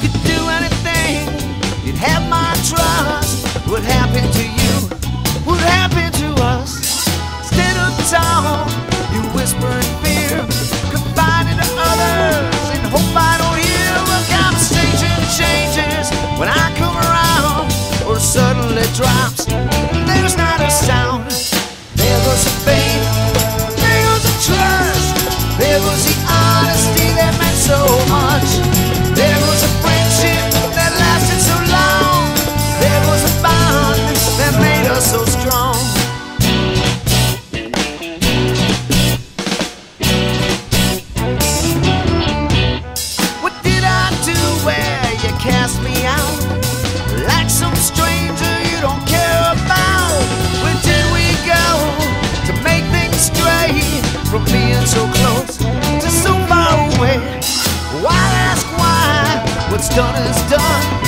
could do anything, you'd have my trust. What happened to you? What happened to us? Instead of talk, you whisper in fear, confiding to others and hope I don't hear. Well, conversation changes when I come around, or suddenly drops. There's not a sound. There goes the faith, there goes the trust, there goes the honesty that meant so much. There goes a friendship that lasted so long. There goes a bond that made us so strong. What did I do where you cast me out? Like some stranger you don't care about. Where did we go to make things straight? From being so close to so far away. Why ask why? What's done is done.